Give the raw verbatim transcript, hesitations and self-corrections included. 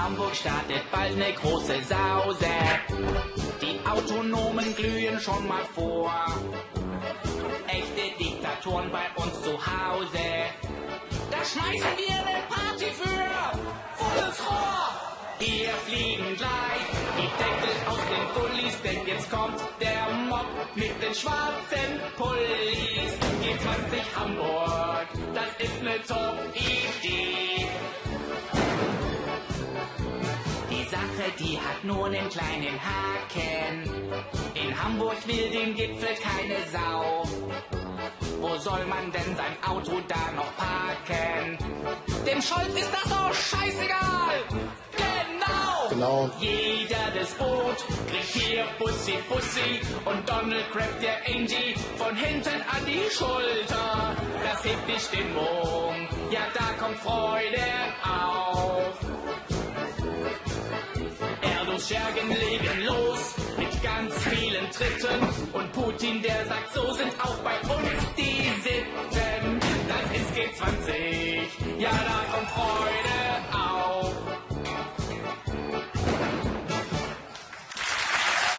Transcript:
Hamburg startet bald eine große Sause. Die Autonomen glühen schon mal vor. Echte Diktatoren bei uns zu Hause. Da schmeißen wir eine Party für volles Rohr. Hier fliegen gleich die Deckel aus den Gullis, denn jetzt kommt der Mob mit den schwarzen Pullis. G zwanzig Hamburg, das ist ne Top-Idee. Die Sache, die hat nur einen kleinen Haken. In Hamburg will den Gipfel keine Sau. Wo soll man denn sein Auto da noch parken? Dem Scholz ist das doch scheißegal. Genau. Genau. Jeder des Boot kriegt hier Bussi Bussi und Donald grabt der Angie von hinten an die Schulter. Das hebt die Stimmung, ja da kommt Freude auf. Erdos Schergen legen los mit ganz vielen Tritten und Putin der sagt